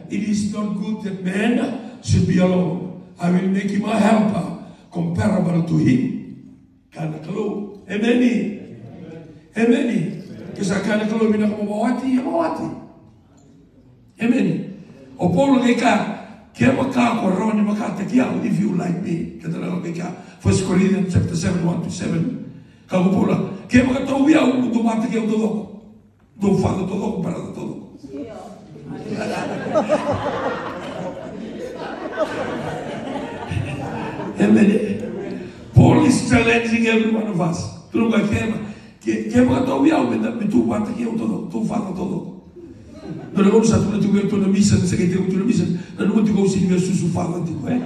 it is not good that man should be alone. I will make him a helper comparable to him. Kana kalau. Amen. Amen. Kesa kana kalau mina mawati. Amen. O Paulo keka maka ko roni maka takia if you like me. Kata lang keka 1 Corinthians chapter 7 1-7. Kamu Paulo ke maka tau ia do mata ke do do fala todo para todo. Amen. Paul is challenging every one of us. Tu não vai que maka tau ia me tu mata ke todo tu fala todo. Non è stato una tua missa, se che ti ho una missa, non ti consiglio su fare di qua.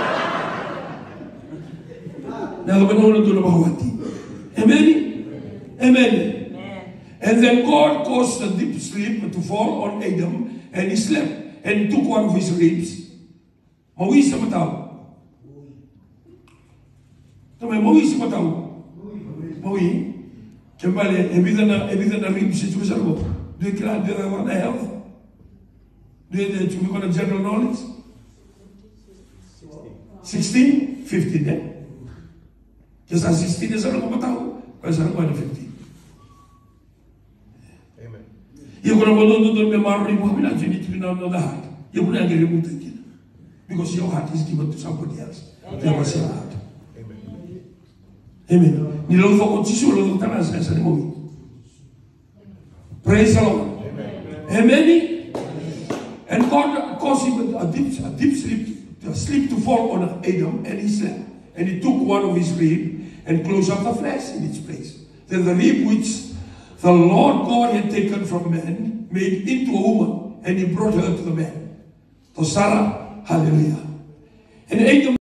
Non è una tua mahawati. Amen. Amen. And then God caused a deep sleep to fall on Adam, and he slept, and he took one of his ribs. Maui sa matao. Também maui sa matao. Maui. Kembali, evita na ribs itu besar kok. Do you want to health? Do you want a general knowledge? 16? 15, eh? Just as 16 is a long time, but I'm going to 15. Amen. You're going to go to the memory of you need to know the heart. You're going to remove it because your heart is given to somebody else. That was your heart. Amen. Amen. You don't forget to show the time as a movie. Praise the Lord. Amen. Amen. And God caused him a deep sleep to fall on Adam, and he slept. And he took one of his ribs and closed up the flesh in its place. Then the rib which the Lord God had taken from man made into a woman, and he brought her to the man. To Sarah, hallelujah. And Adam